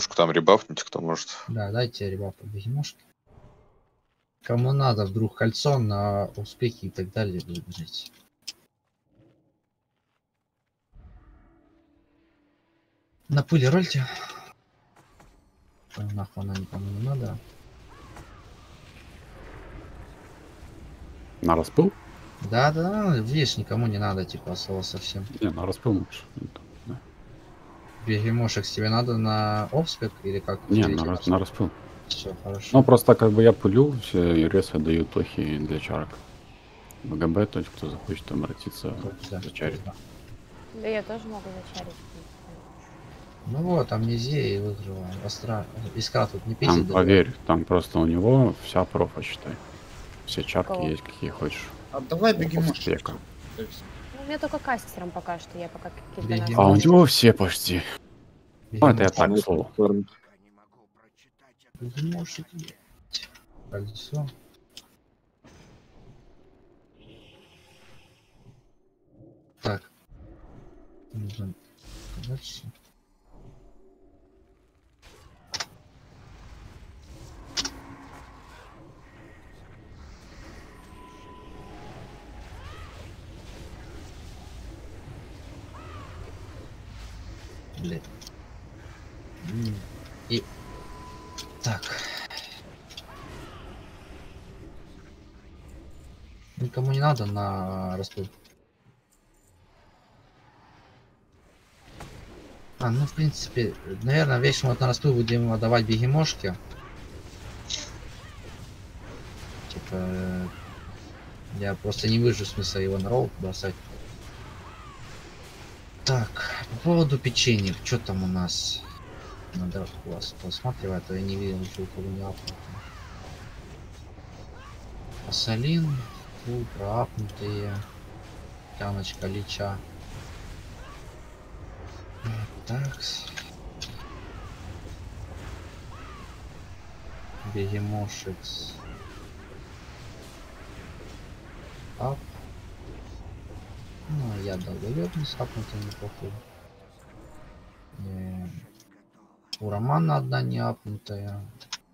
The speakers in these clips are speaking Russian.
бегемушку там ребафнуть, кто может. Да, дайте ребят по бегемушке. Кому надо, вдруг кольцо на успехи и так далее выберите. На пыли рольте. Нахуй она никому не надо. На распыл? Да, видишь, никому не надо, типа, слова совсем. Не, на распыл лучше. Да. Бегемошек тебе надо на обспек или как? Не, на распыл. Все, хорошо. Ну, просто как бы я пулю, все и ресы дают тохи для чарок. БГБ, то есть кто захочет обратиться, зачарить. Да я тоже могу зачарить. Ну вот, амнезия и выживаем. Остра. Искра тут не Там, пиздит. поверь, там просто у него вся профа, считай. Все чарки есть, какие хочешь. А давай бегемошек. Спека. Ну, у меня только кастером пока что, я пока какие-то... Бегемот. А у него все почти. Ну, это я Бегемошек. так, к слову. Бегемошек. Кольцо. Так. Нужно дальше. Блять. И так. Никому не надо на распыл. Ну в принципе, наверное, вечно вот на распыл будем отдавать бегемошки. Типа, я просто не вижу смысла его на ролл бросать. Так, по поводу печенья, что там у нас? Надо у вас посматривать, а я не видел ничего, кого не апнуто. Асалин, фу, проапнутые. Тяночка лича. Так. Бегемошекс. Ап. Ну, я долголетный с апнутым неплохой. У Романа одна не апнутая.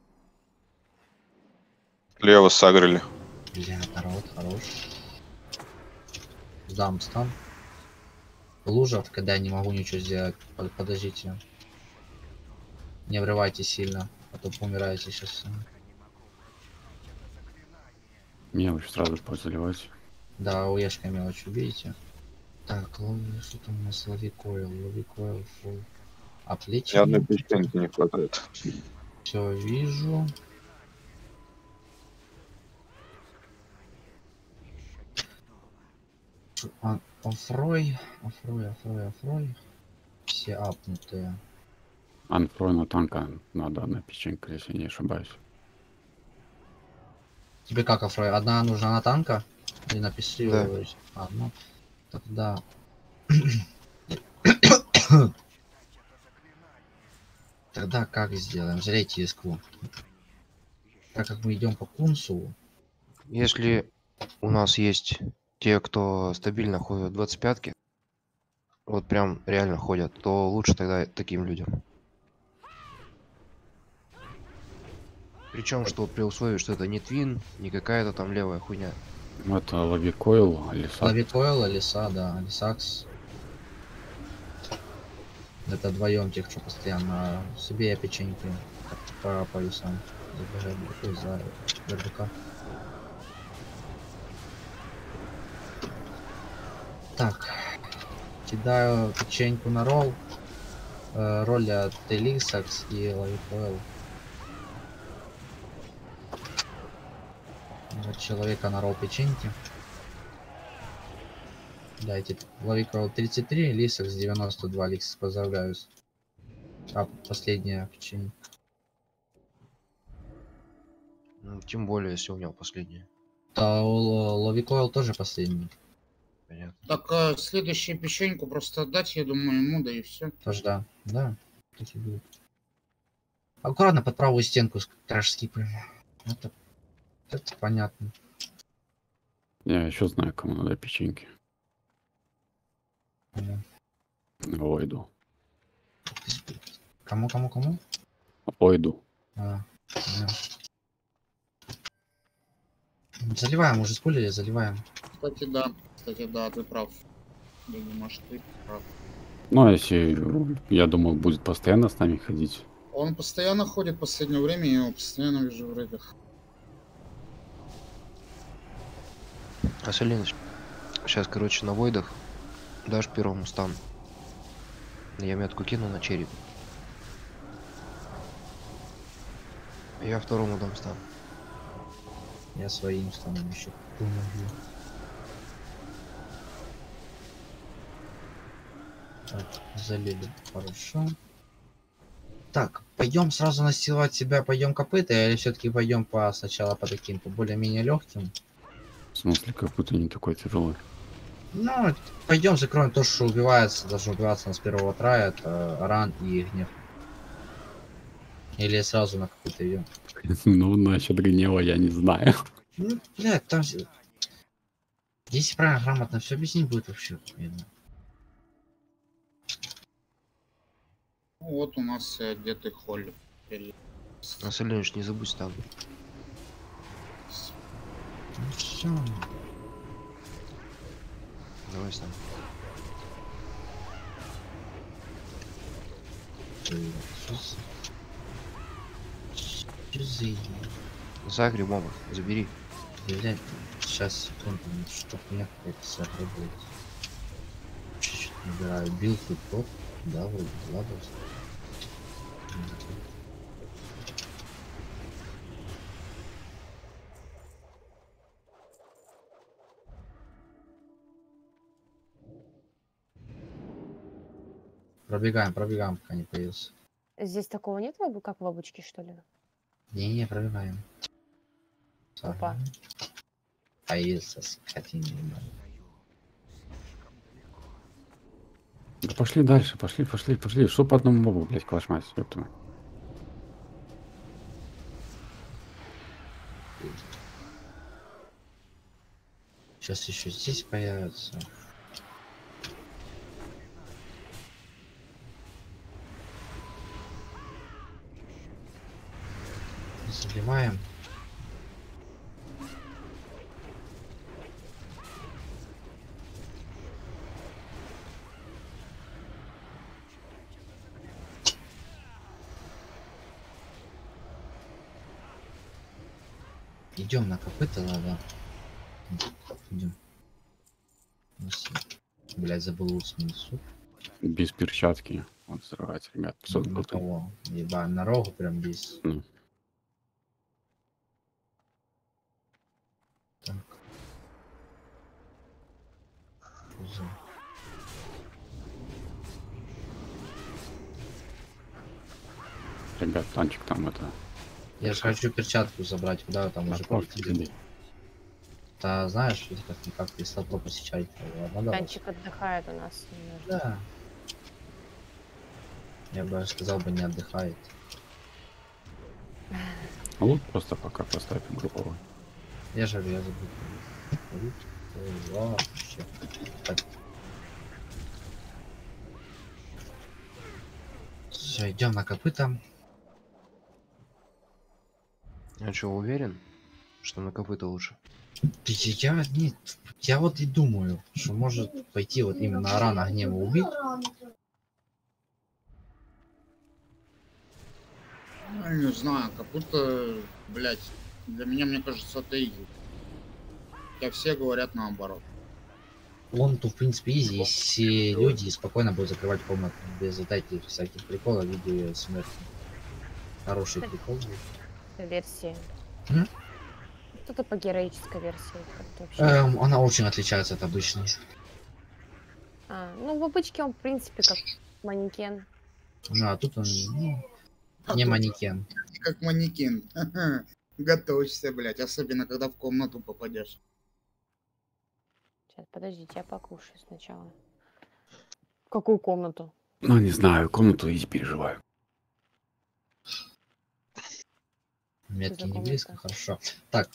Лево сагрили. Бля, народ хорош. Сдам стан. Лужа, когда я не могу ничего сделать. Подождите. Не врывайте сильно, а то помираете сейчас. Мелочь сразу заливать. Да, уешка мелочь убейте. Так, что там у нас? Лови койл, фул. Ни одной песчинки не хватает. Все вижу. Офрой. Все апнутые. Анфрой на танка надо одна печенька, если не ошибаюсь. Тебе как офрой? Одна нужна на танка? Или на пистолет? Да. Ну, тогда... Тогда как сделаем? Жалейте искру. Так как мы идем по кунсу. Если у нас есть те, кто стабильно ходят в 25-ки, вот прям реально ходят, то лучше тогда таким людям. Причем, что при условии, что это не твин, не какая-то там левая хуйня. Ну, это лавикойл, лиса. Лавикойл, лиса, да, лисакс. Это вдвоем тех, что постоянно себе я печеньки по полюсам забежать за РДК. Так, кидаю печеньку на ролл. Роля Телисакс и Лавикойл. Человека на ролл печеньки. Дайте Лавикойл 33, Лисакс 92, Лисакс поздравляю. А последняя печенье. Ну, тем более, если у него последняя. Да, Лавикойл тоже последний. Понятно. Так, следующую печеньку просто отдать, я думаю, ему, да и все. Тоже да. Да. Такие будут. Аккуратно под правую стенку краш скипаем. Это понятно. Я еще знаю, кому надо печеньки. Войду. Кому? Пойду. Да. Заливаем, уже спулили, заливаем. Кстати, да, ты прав. Я не может, ты прав. Ну, а если, я думал, будет постоянно с нами ходить. Он постоянно ходит в последнее время, я его постоянно вижу в рейдах. Асалиныч, сейчас, короче, на войдах дашь первому стан. Я метку кину на череп. Я второму дам стан. Я своим станом еще помогу. Так, залили. Хорошо. Так, пойдем сразу настилать себя, пойдем копыта, или все-таки пойдем сначала по таким, по более-менее легким? В смысле, как будто не такой тяжелый. Ну, пойдем закроем то, что убивается, должен убиваться нас с первого трая, это ран и гнев. Или сразу на копыта идем. Ну, насчет гнева я не знаю. Ну, блядь, там... Если правильно, грамотно все объяснить будет вообще. Видно. Ну, вот у нас одетый холли. Асалиныч, не забудь стан. Ну все. Давай стан. Что за идея? Загри моба, забери. Блядь, сейчас, секунду, чтоб мне какая-то сработает. Чуть-чуть набираю. Билд и топ. Да, вроде ладос. Пробегаем, пока не появился. Здесь такого нет, как в обычке, что ли? Не, пробегаем. Опа. Появился скотина. Да пошли дальше, пошли. Что по одному мобу, блядь, калашмать, ёпта. Сейчас еще здесь появится. Забиваем. Идем на копыта, ладно. Идем. Блять, забыл снизу. Без перчатки. Вот взрывать, ребят. На кого? Ебаем на рогу прям здесь. Ну. Так. Ребят, танчик там это... Я же хочу перчатку забрать, куда там уже полетели. Да, знаешь, ведь как ты слабо посещать. Танчик отдыхает у нас немножко. Да. Я бы сказал бы, не отдыхает. А лут просто пока поставим групповой. Я жаль, я забыл. Вообще. Так. Все, идем на копыта. А что, уверен, что на копыта лучше? Я вот и думаю, что может пойти вот именно рана гнева убить. Ну, не знаю, как будто, блять, для меня, мне кажется, это изи. Хотя все говорят наоборот. Он тут, в принципе, изи, если люди спокойно будут закрывать комнату без вот этих всяких приколов в виде смерти. Хороший прикол будет. Версии. М? Что-то по героической версии. Как-то вообще. Она очень отличается от обычной. Ну, в обычке он, в принципе, как манекен. Ну, а тут он не тут манекен. Как манекен. Готовься, блять, особенно когда в комнату попадешь. Сейчас, подождите, я покушаю сначала. В какую комнату? Ну, не знаю, комнату иди переживаю. Метки за не близко, комната? хорошо. Так.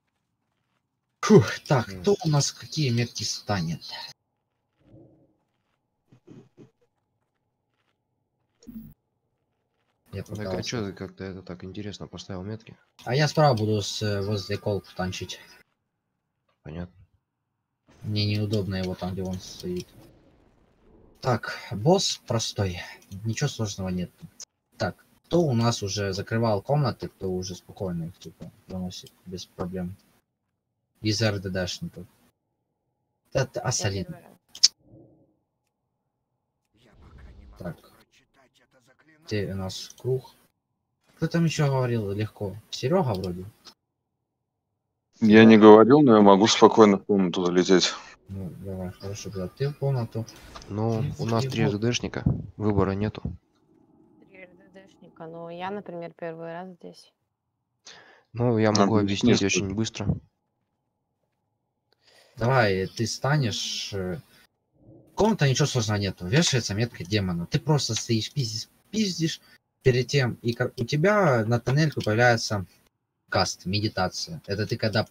Фух, так, кто у нас какие метки станет? Я Так, а пытался. что ты как-то это так интересно поставил метки? А я справа буду возле колб танчить. Понятно. Мне неудобно его там, где он стоит. Так, босс простой. Ничего сложного нет. Так, кто у нас уже закрывал комнаты, кто уже спокойно их типа выносит без проблем. Из РДДшников. Это Я Асалин. первый раз. Так. Где у нас круг? Кто там еще говорил легко? Серега вроде. Я не говорил, но я могу спокойно в комнату залететь. Ну, давай, хорошо, брат. Ты в комнату. Ну, у нас 3 РДДшника, выбора нету. 3 РДДшника, но я, например, первый раз здесь. Ну, я могу Объясни, объяснить что очень быстро. Давай, ты станешь... Комната ничего сложного нету. Вешается метка демона. Ты просто стоишь, пиздишь. Перед тем, и у тебя на тоннельку появляется каст, медитация. Это ты когда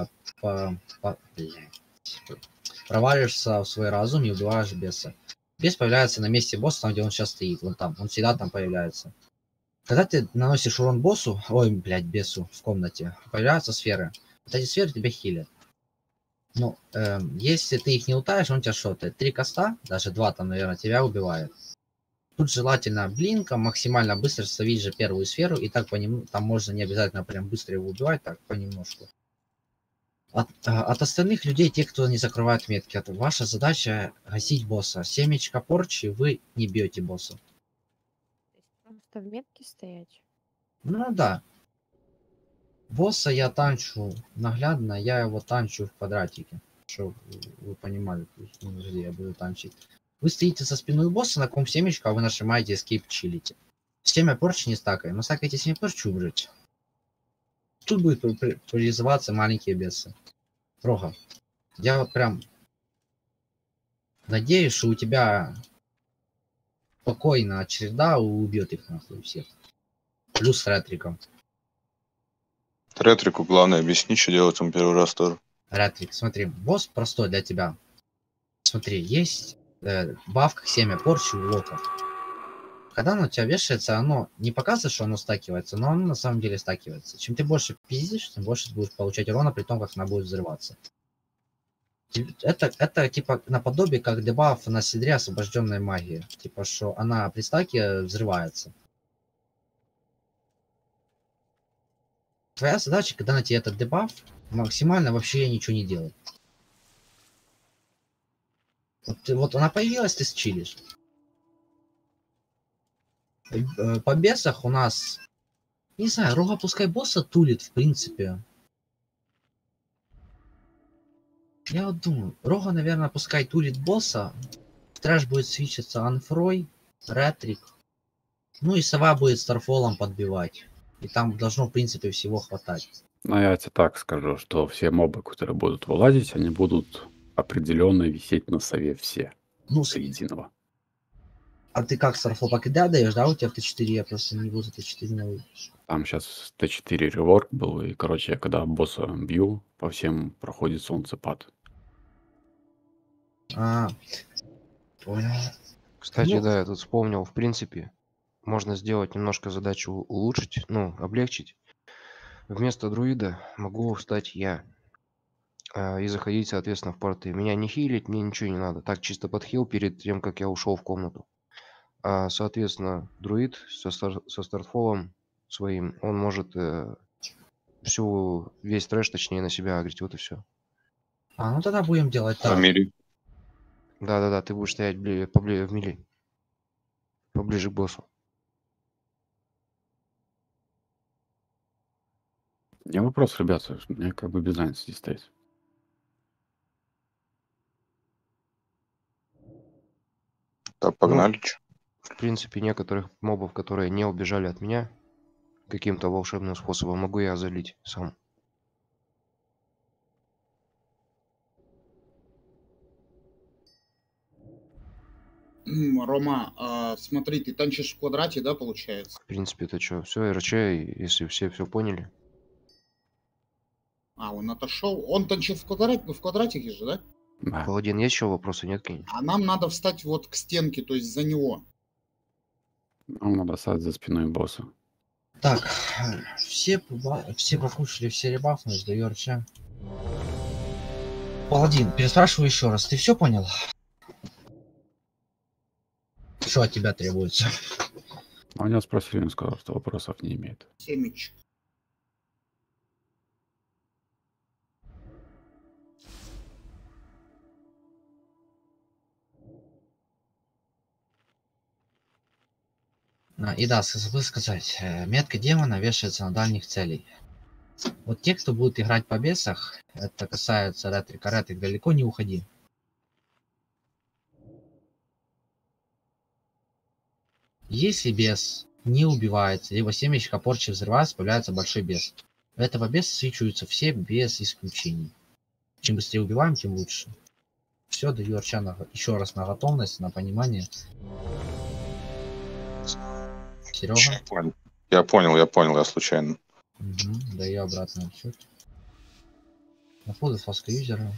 проваливаешься в свой разум и убиваешь беса. Бес появляется на месте босса, там, где он сейчас стоит. Вон там. Он всегда там появляется. Когда ты наносишь урон боссу, ой, блядь, бесу в комнате, появляются сферы. Вот эти сферы тебя хилят. Ну, если ты их не лутаешь, он тебя шотает. 3 каста, даже 2 там, наверное, тебя убивает. Тут желательно блинком максимально быстро словить же первую сферу, и так по нему, там можно не обязательно прям быстро его убивать, так понемножку. От остальных людей, те, кто не закрывает метки, ваша задача гасить босса. Семечко порчи вы не бьете босса. Просто в метке стоять. Ну да. Босса я танчу наглядно, я его танчу в квадратике. Чтобы вы понимали, где я буду танчить. Вы стоите со спиной босса на ком семечко, а вы нажимаете escape, чилите. Семя порчи не стакаем. Но стакайте семя порчи убрать. Тут будет призываться маленькие бесы. Рога. Я вот прям надеюсь, что у тебя спокойно череда убьет их нахуй всех. Плюс с ретриком. Ретрику главное объясни, что делать он первый раз тоже. Ретрик, смотри, босс простой для тебя. Смотри, есть бафка семя порчи у локов. Когда оно у тебя вешается, оно не показывает, что оно стакивается, но оно на самом деле стакивается. Чем ты больше пиздишь, тем больше ты будешь получать урона, при том, как она будет взрываться. Это типа наподобие как дебаф на седре освобожденной магии. Типа, что она при стаке взрывается. Твоя задача, когда на тебе этот дебаф, максимально вообще ничего не делать. Вот она появилась, ты счилишь. По бесах у нас, не знаю, Рога пускай босса тулит, в принципе. Я вот думаю, Рога, наверное, пускай тулит босса. Трэш будет свичиться Анфрой, Ретрик. Ну и Сова будет Старфолом подбивать. И там должно, в принципе, всего хватать. Ну, я тебе так скажу, что все мобы, которые будут вылазить, они будут определенно висеть на сове все. Ну, До единого. а ты как Старфол покида даешь, да? У тебя в Т4, я просто не буду Т4 новый. Там сейчас Т4 реворк был, и, короче, я когда босса бью, по всем проходит солнцепад. А, понял. Кстати, Ну, да, я тут вспомнил, в принципе, можно сделать немножко задачу улучшить, ну, облегчить. Вместо друида могу встать я и заходить, соответственно, в порты. Меня не хилить, мне ничего не надо. Так, чисто подхил перед тем, как я ушел в комнату. Соответственно, друид со стартфолом своим, он может весь трэш, точнее, на себя агрить. Вот и все. ну тогда будем делать так. Фамилии. Да-да-да, ты будешь стоять в мили. Поближе к боссу. Не вопрос, ребята, мне как бы без разницы здесь стоять. Так, погнали. чё? В принципе, некоторых мобов, которые не убежали от меня каким-то волшебным способом, могу я залить сам. Рома, смотри, ты танчишь в квадрате, да, получается? В принципе, это что, все, РЧ, если все поняли. Он отошел. Он танчит в квадратике же, да? Да. Паладин, есть еще вопросы? Нет, Кенни? А нам надо встать вот к стенке, то есть за него. Нам надо стать за спиной босса. Так, все покушали, все ребафнулись, даю РЧ. Паладин, переспрашиваю еще раз, ты все понял? Что от тебя требуется? А у него спросили, он сказал, что вопросов не имеет. Семечек. И да, забыл сказать, метка демона вешается на дальних целей. Вот те, кто будет играть по бесах, это касается ретрика. Ретрик, далеко не уходи. Если бес не убивается, либо семечко порчи взрывается, появляется большой бес. У этого беса свечиваются все без исключений. Чем быстрее убиваем, тем лучше. Все, даю Арча еще раз на готовность, на понимание. Серега? Я понял, я случайно. Угу, даю обратный отчет. На флоты фласка юзера.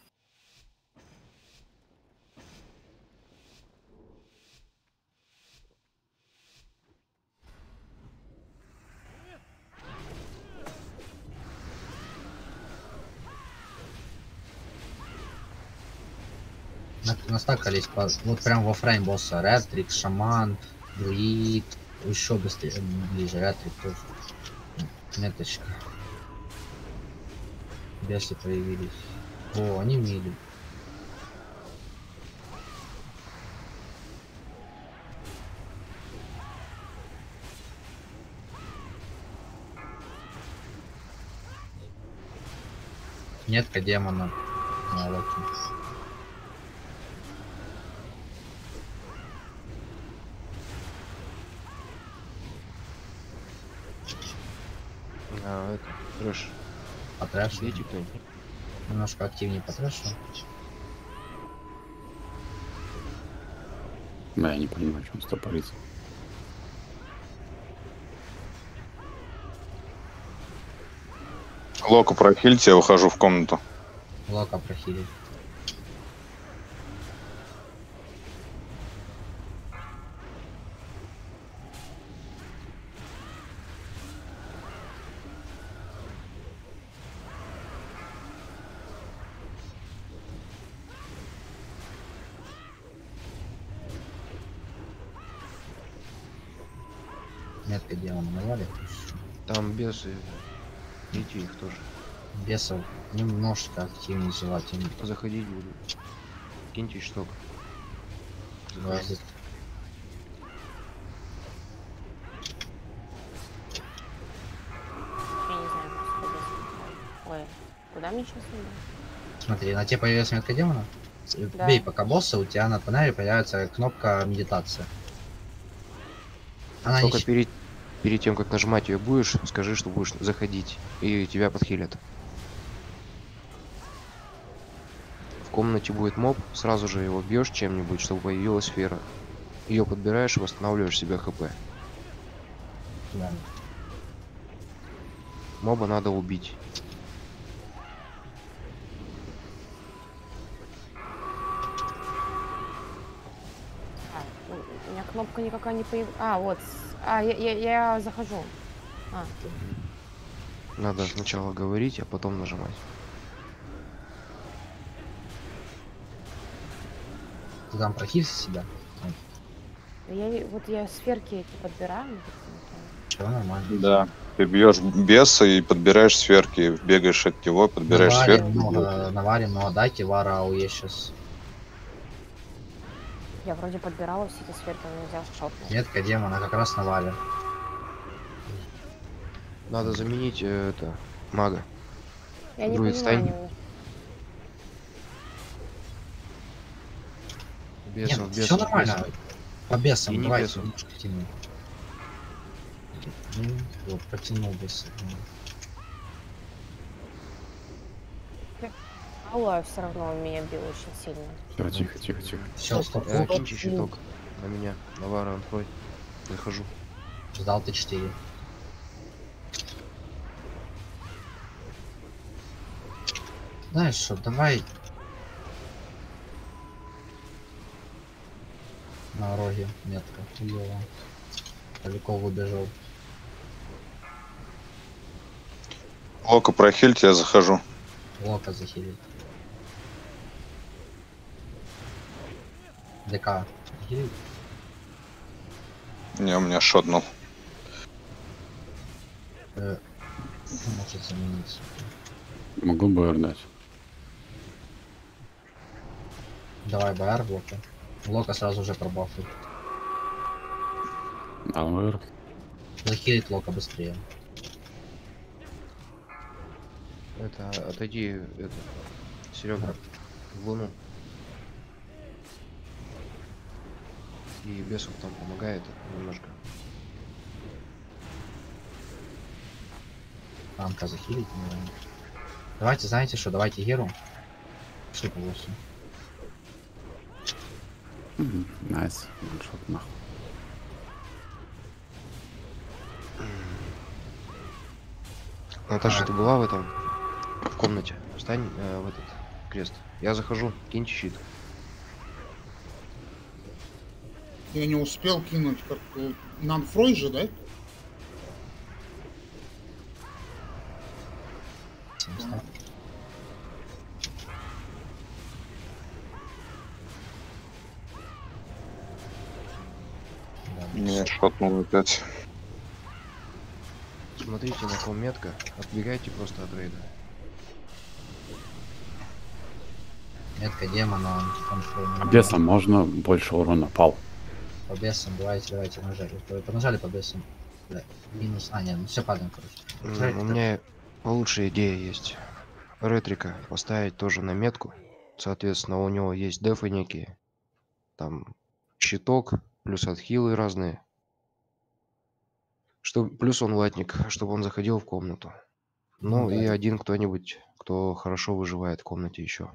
Настакались вот прям во фрейм босса. Ретрик, шаман, друид. Еще быстрее, ближе. Ретрик тоже. Меточка. Бесы появились. О, они мили. Нетка демона на локе. Это, трэш. Потрэш. Бейте кто-нибудь. Немножко активнее потрэшу. Да, я не понимаю, что он стопорится. Локу прохильте, я выхожу в комнату. Лока прохилить. Метка демона навалит. Там бесы. Бейте их тоже. Бесов немножко активнее желательно. Заходить буду. Киньте штук. Влазит. Я не знаю, просто бес. Ой, куда мне сейчас надо? Смотри, на тебе появилась метка демона. Да. Бей пока босса, у тебя на панели появится кнопка медитация. Она Только не... перед тем, как нажимать ее будешь, скажи, что будешь заходить. И тебя подхилят. В комнате будет моб, сразу же его бьешь чем-нибудь, чтобы появилась сфера. Ее подбираешь и восстанавливаешь себе хп. Да. Моба надо убить. У меня кнопка никакая не появилась. А, вот. А, я захожу. А, Надо сначала говорить, а потом нажимать. Ты там прохилься себя. я сферки эти подбираю. Чего, нормально. Да. Ты бьешь беса и подбираешь сферки, бегаешь от него, подбираешь сферки. Наварим, но дайте вара АУЕ сейчас. Я вроде подбирала все эти сферки, но нельзя шотнуть. Метка демона как раз навалим. Надо заменить это мага. Я не Друид, понимаю. стань. Бесов, Нет, бесов, все нормально. бесов. По бесам, И не давай бесов. немножко тяни. Вот, потянул беса. Алла все равно меня бил очень сильно. Все, тихо, тихо, тихо. Все, стоп. Киньте щиток на меня. На Вара открой. Захожу. Ждал Т4. Знаешь что, давай на роге метка. Хуёво. Далеко выбежал. Лока прохильте, я захожу. Лока захилит. ДК захилит. Не, у меня шотнул. Может заменить. Могу БР дать. Давай БР в Лока. Лока сразу же пробафует. Да, БР. Захилит Лока быстрее. Это, отойди, это, Серега, в луну. И бесов там помогает немножко. Танка захилить, наверное. Давайте, знаете что, давайте Геру. Шли по боссу. Найс. Шот нахуй. Наташа, ты была в этом? В комнате? Встань в этот крест. Я захожу, киньте щит. Я не успел кинуть, как нам Фрой же, да? Меня шотнул опять. Смотрите, на ком метка. Отбегайте просто от рейда. Метка демона, он А бесом можно больше урона пал. по бесам, давайте, нажали. Понажали по бесам. Бля, минус, нет, ну все падаем, короче. У меня лучшая идея есть. Ретрика поставить тоже на метку. Соответственно, у него есть дефы некие. Там щиток, плюс отхилы разные. Плюс он латник, чтобы он заходил в комнату. Ну да. и один кто-нибудь, кто хорошо выживает в комнате еще.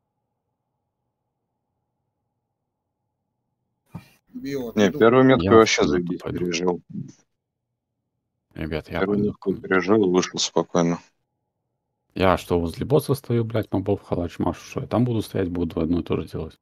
Био, Не, ты первую метку Я я в вообще комнату заебись пойду. пережил. Ребят, я Первую пойду в метку комнату. пережил и вышел спокойно. Я что, возле босса стою, блядь, мобов халач машу, что я там буду стоять, буду одно и то же делать.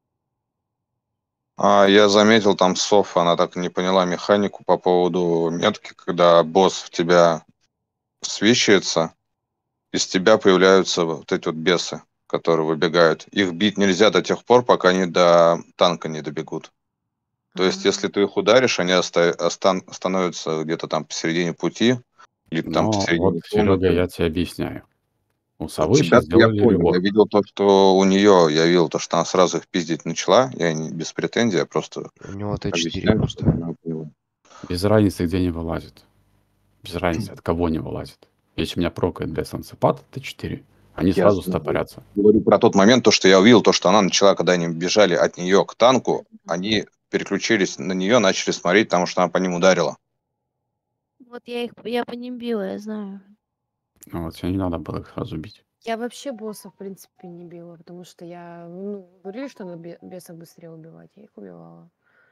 А я заметил там Соф, она так и не поняла механику по поводу метки, когда босс в тебя свищается, из тебя появляются вот эти вот бесы, которые выбегают. Их бить нельзя до тех пор, пока они до танка не добегут. То есть, если ты их ударишь, они становятся где-то там посередине пути, или там Но посередине вот, Серега, комнаты. я тебе объясняю. У У совы тебя сейчас я сделали понял, я реворк. видел то, что у нее, я видел то, что она сразу их пиздить начала, я не без претензий, я просто У него Т4 объясняю, просто. чтобы она поняла. Без разницы, где не вылазит. Без разницы, от кого не вылазит. Если меня прокает для солнцепада, Т4. Они Я сразу стопорятся. говорю про тот момент, то, что я увидел, то, что она начала, когда они бежали от нее к танку, они переключились на нее, начали смотреть, потому что она по ним ударила. Вот я по ним била, я знаю. Ну вот, тебе не надо было их сразу бить. Я вообще босса, в принципе, не била, потому что говорили, что надо бесов быстрее убивать, я их убивала.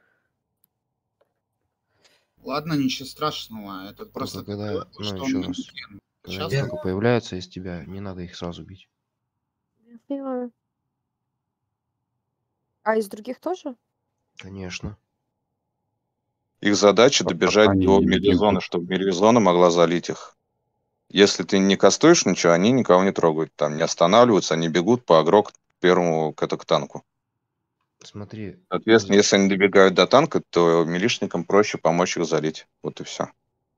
Ладно, ничего страшного. Это просто Только когда, такое, ну что еще он раз, манекен. когда Сейчас они только появляются из тебя, не надо их сразу бить. Я поняла. А из других тоже? Конечно. Их задача Пока добежать они до не мелизоны, бегут. чтобы мелизона могла залить их. Если ты не кастуешь ничего, они никого не трогают. Там не останавливаются, они бегут по агро к первому к танку. Смотри, Соответственно, если они добегают до танка, то милишникам проще помочь их залить. Вот и все.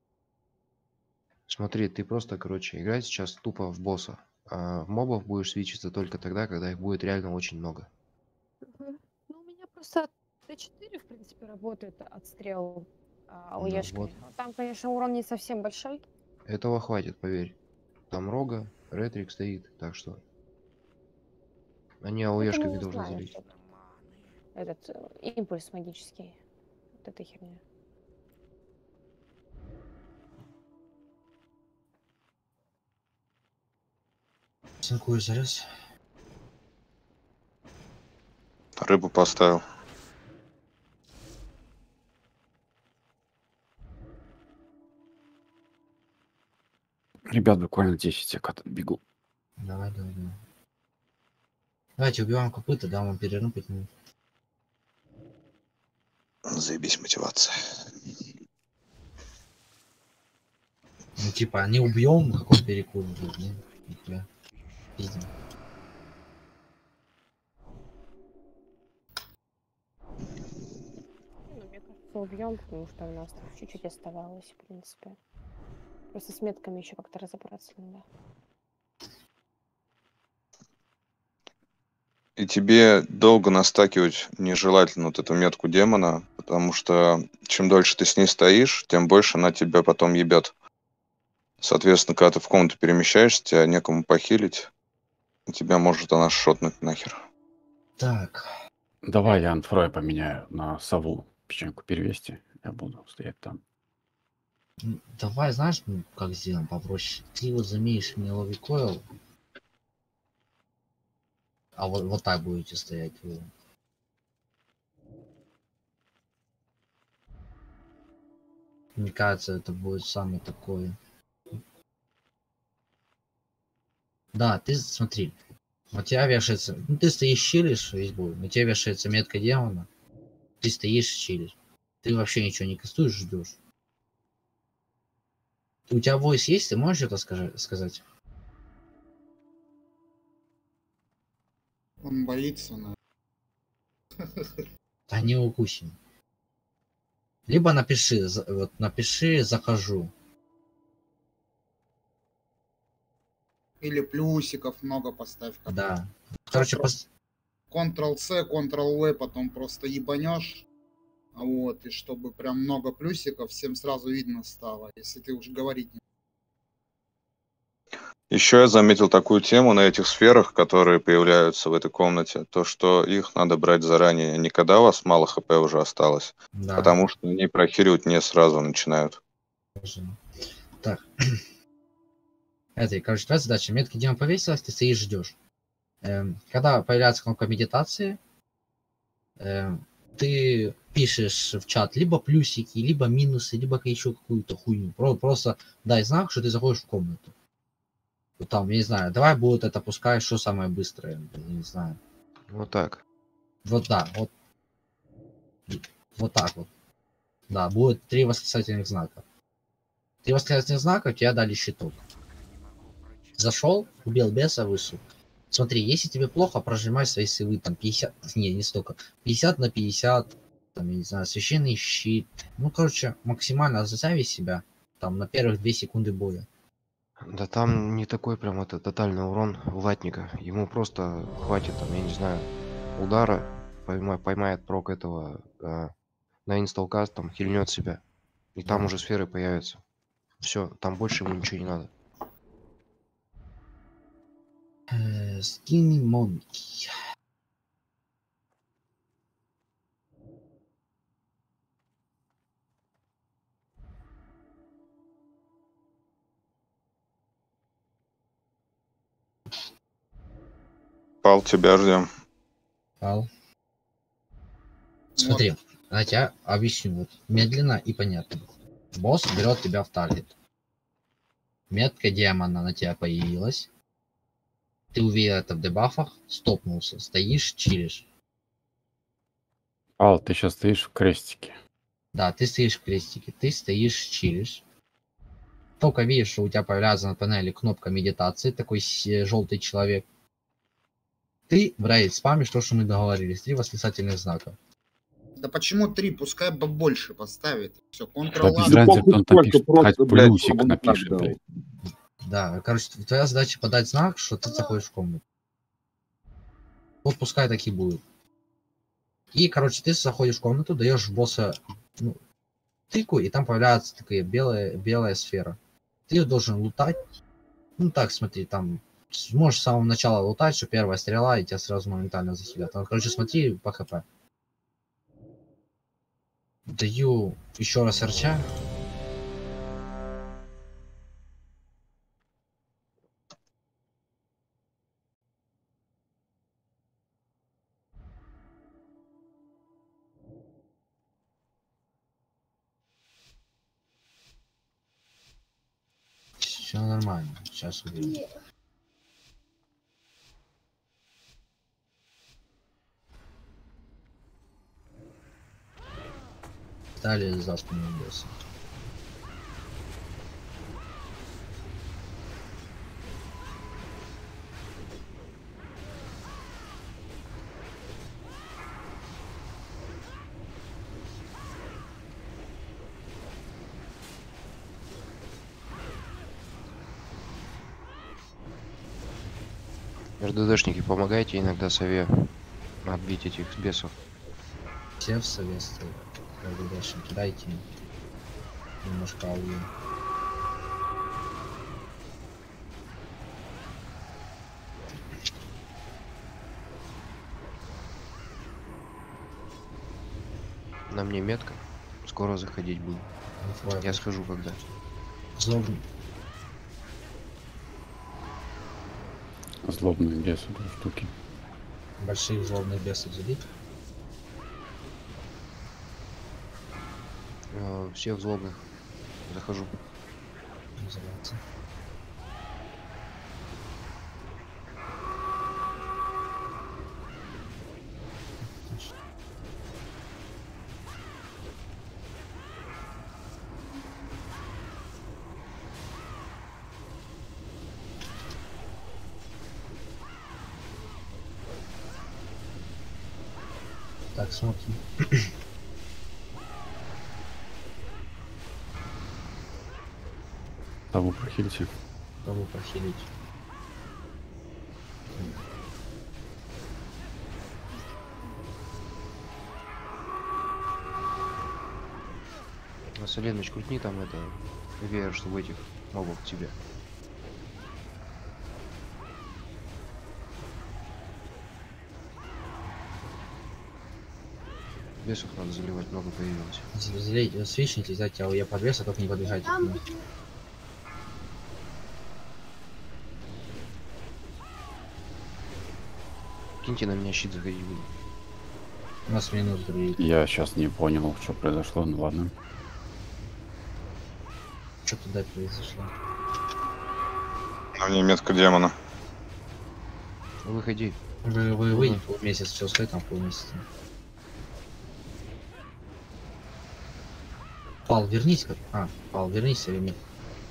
смотри, ты просто, короче, играй сейчас тупо в босса. А в мобов будешь свичиться только тогда, когда их будет реально очень много. Мгм. Ну, у меня просто Т4, в принципе, работает отстрел Ну ОЕшкой. вот. Но там, конечно, урон не совсем большой. Этого хватит, поверь. Там Рога, Ретрик стоит, так что они Это мы АОЕшками не должны знаем, залить. что там этот импульс магический. Вот эта херня. Синкую залез. Рыбу поставил. Ребят, буквально 10 секунд бегу. Давай. Давайте убиваем копыта, дам вам перерыв 5 минут. Заебись мотивация. Ну, типа, не убьем, какой перекур будет, не? Нихуя. Пиздим. Ну, мне кажется, убьем, потому что у нас тут чуть-чуть оставалось, в принципе. Просто с метками еще как-то разобраться надо. И тебе долго настакивать нежелательно вот эту метку демона, потому что чем дольше ты с ней стоишь, тем больше она тебя потом ебет. Соответственно, когда ты в комнату перемещаешься, тебя некому похилить, и тебя может она шотнуть нахер. Так. Давай я антфрой поменяю на сову. Печеньку перевести. Я буду стоять там. Давай, знаешь, как сделаем попроще? Ты вот заменишь мне ловикойл, а вот так будете стоять. Вы. Мне кажется, это будет самый такой... Да, ты смотри. У тебя вешается... Ну, ты стоишь, чилишь весь бой. У тебя вешается метка демона. Ты стоишь, чилишь. Ты вообще ничего не кастуешь, ждешь. У тебя войс есть? Ты можешь это сказать? Он боится, но... Да не укусим. Либо напиши, вот напиши, захожу. Или плюсиков много поставь. Да. Короче, Ctrl-C, Ctrl-V, потом просто ебанешь. Вот, и чтобы прям много плюсиков, всем сразу видно стало, если ты уже говорить не... Еще я заметил такую тему на этих сферах, которые появляются в этой комнате, то, что их надо брать заранее, не когда у вас мало хп уже осталось, Да. потому что они прохиливать не сразу начинают. Так. Это, короче, твоя задача. Метки демон повесилась, ты стоишь, ждешь. Когда появляется кнопка медитации, ты пишешь в чат либо плюсики, либо минусы, либо еще какую-то хуйню. Просто дай знак, что ты заходишь в комнату. Вот там, я не знаю, давай будет это, пускай, что самое быстрое, я не знаю. Вот так. Вот да, вот. Вот так вот. Да, будет 3 восклицательных знака. 3 восклицательных знака, у тебя дали щиток. Зашел, убил беса, вышел. Смотри, если тебе плохо, прожимай свои сейвы, там 50, не столько, 50 на 50, там, я не знаю, священный щит. Ну, короче, максимально застави себя, там, на первых 2 секунды боя. Да там не такой прям это тотальный урон у латника. Ему просто хватит, там, я не знаю, удара, поймает прок этого на инсталкаст, там, хильнет себя. И там уже сферы появятся. Все, там больше ему ничего не надо. Скини Монки. Пал, тебя ждем. Пал. Смотри, я тебя объясню вот медленно и понятно. Босс берет тебя в таргет. Метка демона на тебя появилась. Ты увидел это в дебафах, стопнулся, стоишь, чилишь. Ал, ты сейчас стоишь в крестике. Да, ты стоишь в крестике, ты стоишь, чилишь. Только видишь, что у тебя появляется на панели кнопка медитации, такой желтый человек. Ты в рейд спамишь то, что мы договорились, 3 восклицательных знака. Да почему 3? Пускай больше поставит. Все, Да Ctrl-A. без разницы, кто там напишет, хоть просто, блядь, плюсик чтобы он так напишет, дал. блядь. Да, короче, твоя задача подать знак, что ты заходишь в комнату. Вот пускай так и будет. И, короче, ты заходишь в комнату, даешь босса тыку, и там появляется такая белая сфера. Ты ее должен лутать. Ну так, смотри, там можешь с самого начала лутать, что первая стрела, и тебя сразу моментально захилят. Короче, смотри по хп. Даю еще раз арча. Все нормально, сейчас увидим. Далее за спину босса. РДДшники, помогайте иногда сове отбить этих бесов. Все в сове стоят. РДДшники, дайте им немножко ауе. На мне метка. Скоро заходить буду. Я схожу когда. Злобный. Злобные бесы, 2 штуки. Больших злобных бесов забить. Всех злобных. Захожу. Называется. Так, смотрим. Того прохильте. Кого похилить? Соленыч, крутни там это веер, чтобы этих мобов к тебе. Бесов надо заливать, много появилось. Залейте, свечните, взять ауе под вес, а только не подбегайте к нему. Киньте на меня щит, заходить буду. У нас минус друид. Я сейчас не понял, что произошло, ну ладно. Что туда произошло? На мне метка демона. Выходи. Вы выйдете полмесяца, все стоит там полмесяца. Пал, вернись как. Пал, вернись или нет?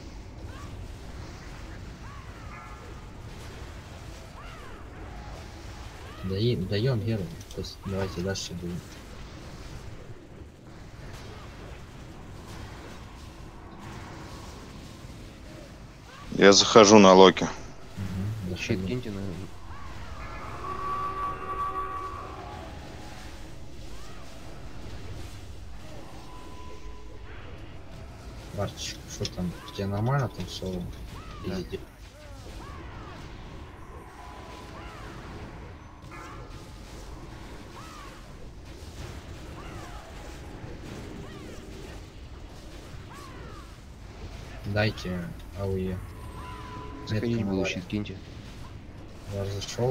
Даем Геру. То есть давайте дальше будем. Я захожу на Локи. Угу, Щит киньте на... Варчик, что там? Тебе нормально там соло? Да. Иди. Дайте ауе. Заходить буду, Метка щит киньте. я зашел.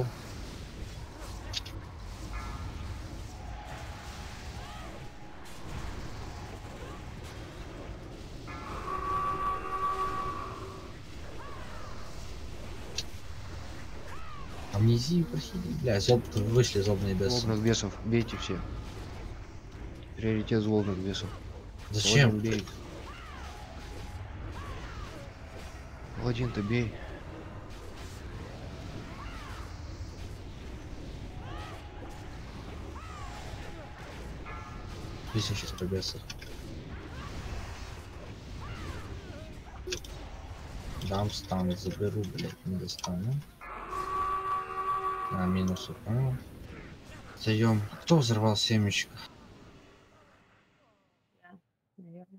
Амнезию прохили. Бля, вышли злобные бесы. Злобных бесов, бейте все. Приоритет злобных бесов. Зачем? Паладин, бей. Паладин-то бей. Тысяча бесов. Дам стан, заберу, блять, не достану. Минус упал. Даем. Кто взорвал семечко? Наверное.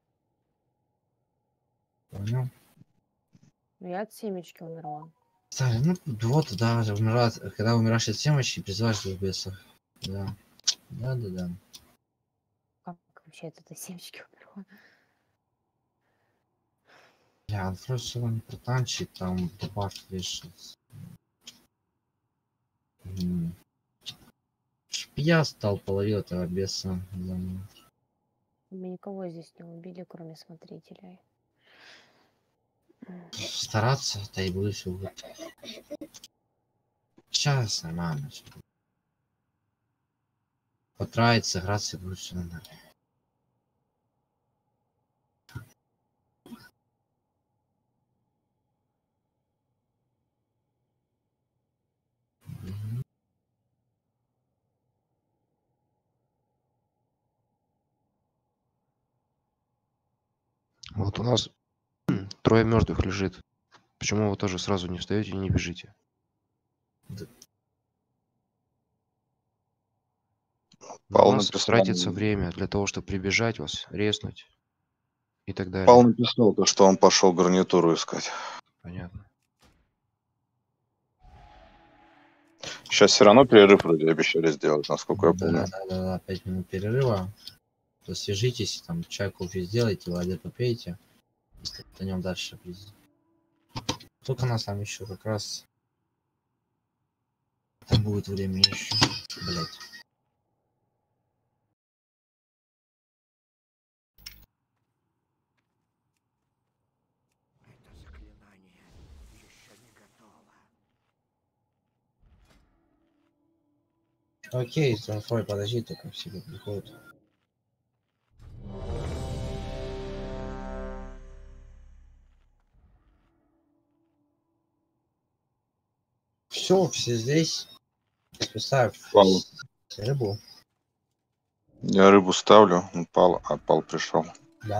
Понял. Я от семечки умерла. Ставим, ну вот, да, умирает, когда умираешь от семечки, призываешь двух бесов. Да. Да. Как вообще это от семечки умерла? Я открою всего не протанчик, там добавь вешать. Чтоб я стал половил этого беса. Да. Мы никого здесь не убили, кроме смотрителей. Стараться, да и буду все вот. Сейчас нормально. Всё. Потратить, сыграться, будет все нормально. Вот у нас трое мертвых лежит. Почему вы тоже сразу не встаете и не бежите? На Пал вас написал, тратится время для того, чтобы прибежать вас, резнуть и так Пал далее. написал то, что он пошел гарнитуру искать. Понятно. Сейчас все равно перерыв вроде обещали сделать, насколько я помню. Да, 5 минут перерыва. То свяжитесь, там чай, кофе сделайте, воды попейте. И стартанем дальше. Только нас там еще как раз там будет время еще. Блять. Окей, Стронфрой, подожди, только в себе приходит. Все здесь. Представь Пал. рыбу. Я рыбу ставлю, он Пал, а Пал пришел. Да.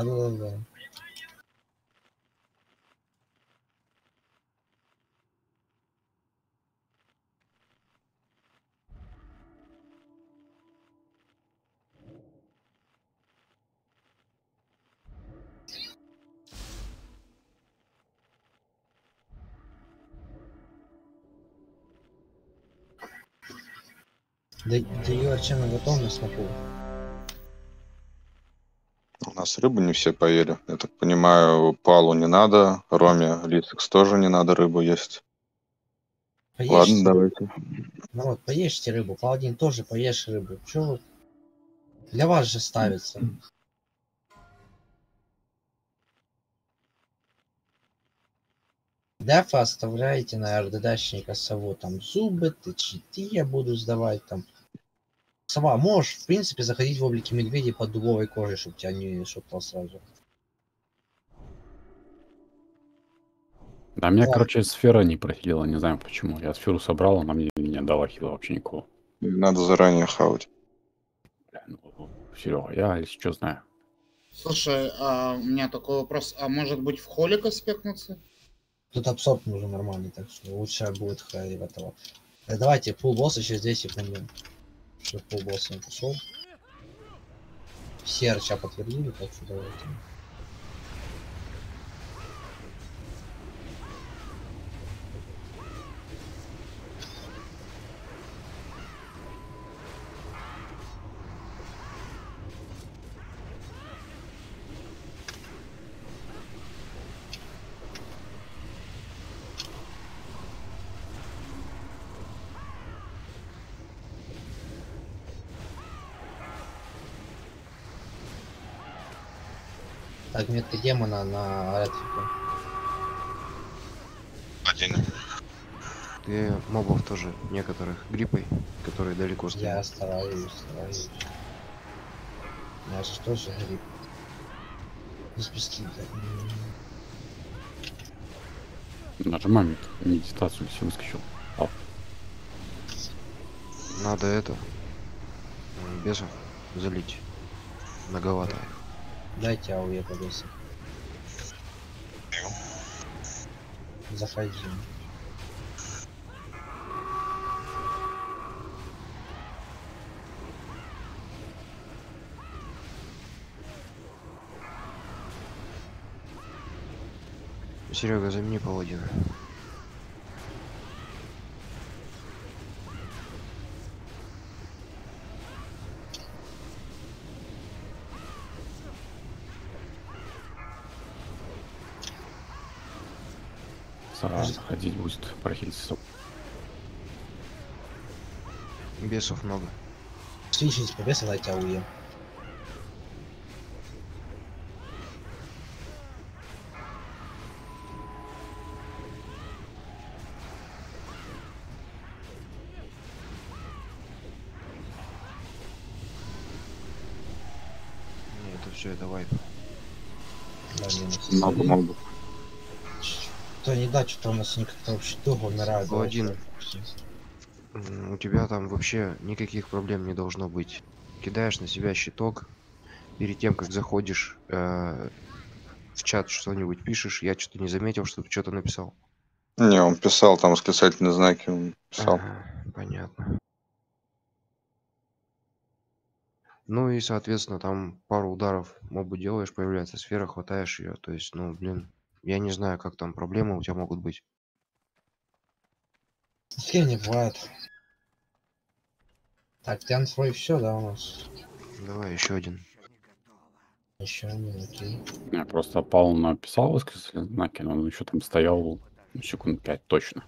Да ее чем на готовность смотрю. У нас рыбу не все поели. Я так понимаю, Палу не надо, Роме, Лисекс тоже не надо рыбу есть. Ладно, давайте. Народ, поешьте рыбу. Паладин тоже поешь рыбу. Чё вы? Для вас же ставится. Дефа оставляете на РДДшника сову. Там зубы, Т4 я буду сдавать. Там. Сова, можешь, в принципе, заходить в облике медведей под дубовой кожей, чтобы тебя не шептал сразу. Да, меня, Да. короче, сфера не прохилила, не знаю почему. Я сферу собрал, она мне не дала хила вообще никакого. Надо заранее хавать. Бля, ну, Серега, я, если что, знаю. Слушай, у меня такой вопрос. А может быть в холика спекнуться? Тут абсорб нужен нормальный, так что лучше будет хай этого. Давайте, фулл босс еще 2 секунды. Что фулл босс не пошел. Все арча подтвердили, так что давайте. Так, метка демона на ратику. Один. Ты мобов тоже некоторых гриппой, которые далеко стоят. Я стараюсь. Я же тоже гриб. Не списки, Нажимаем медитацию, все выскочил. Надо это бесов залить. Многовато. Дайте АУЕ побеса. Заходи. Серега, замени паладина. Сара ходить будет прохилиться. Бесов много. Свищите побеса, дайте АУЕ. Не, это все, это вайп. Да, минус. Много. То не да, что-то у нас как-то вообще туго умирает. Паладин. У тебя там вообще никаких проблем не должно быть. Кидаешь на себя щиток. Перед тем, как заходишь в чат, что-нибудь пишешь. Я что-то не заметил, что ты что-то написал. Не, он писал там восклицательные знаки, он писал. Ага, понятно. Ну и, соответственно, там пару ударов мобу делаешь, появляется сфера, хватаешь ее. То есть, ну, блин, я не знаю, как там проблемы у тебя могут быть. Такие не бывает. Так, Тянфрой все, да, у нас? Давай еще один. Еще не окей. Я просто Павел написал восклицательные знаки, но он еще там стоял секунд 5 точно.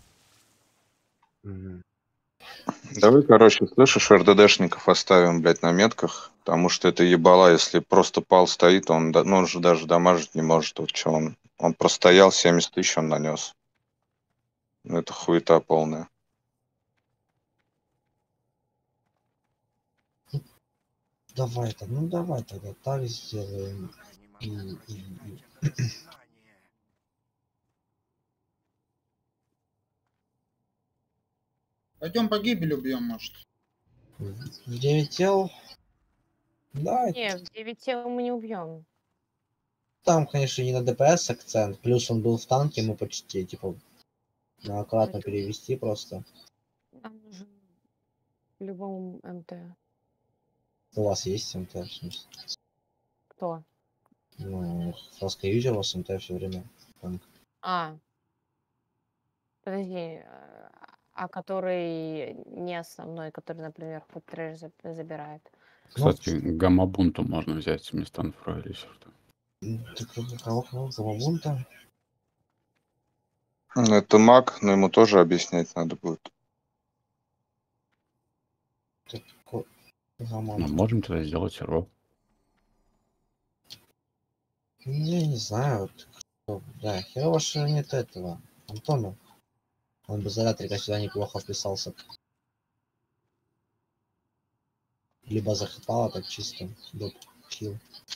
Мгм. Давай, короче, слышишь, РДДшников оставим, блядь, на метках, потому что это ебала, если просто пал стоит, он, ну, он же даже дамажить не может. Вот что он простоял, 70 тысяч он нанес. Ну, это хуета полная. Давай так, ну давай тогда так сделаем. И. Пойдем погибель убьем, может. В 9 тел. Да, Не, в 9 тел мы не убьем. там, конечно, не на ДПС акцент. Плюс он был в танке, мы почти, типа, аккуратно перевести просто. Нам нужен по-любому МТ. У вас есть МТ, в смысле? Кто? Ну, Фаска юзер у вас МТ все время. Танк. А. Подожди, а который не основной, который, например, хоть трэш забирает. Ну, Кстати, гамма-бунту можно взять вместо Анфро или что-то. так кого Гамабунта? Ну, это маг, но ему тоже объяснять надо будет. Ну, Гамабунта. можем тогда сделать ро. Я не знаю. Да, херово, что нет этого. Антона. Он бы зарядрика сюда неплохо вписался. Либо захапало так чисто. Доп хил.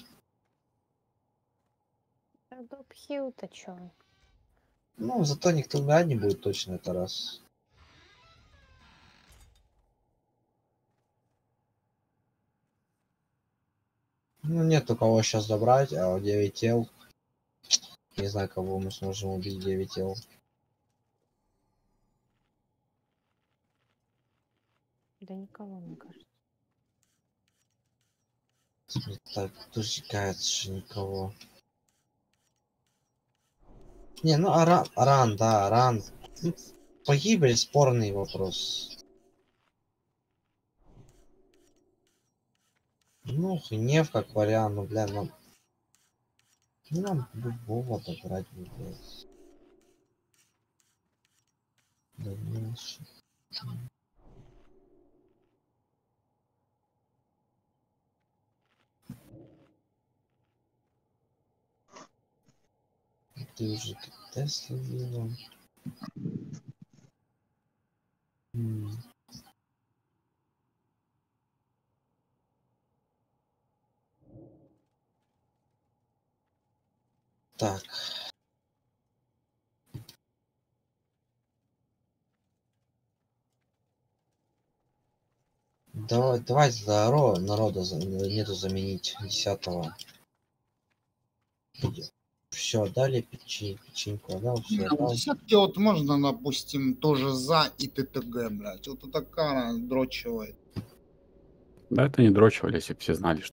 Доп-хил-то чё? Ну, зато никто умирать не будет точно, это раз. Ну, нет у кого сейчас добрать, а 9 тел. Не знаю, кого мы сможем убить 9 тел. Да никого, мне кажется. Так, тоже кажется, никого. Не, ну Аран, да, Аран. Ну, погибель спорный вопрос. Ну, гнев как вариант, ну, бля, нам любого добрать, блядь. Да, меньше. Ты уже тест видел. Так. Давайте за народа нету заменить 10-го. Все, дали печеньку, отдал, все, Не, отдал. в десятке вот можно, допустим, тоже за и ТТГ, блядь. Вот эта кара дрочивает. Да, это не дрочивали, если бы все знали, что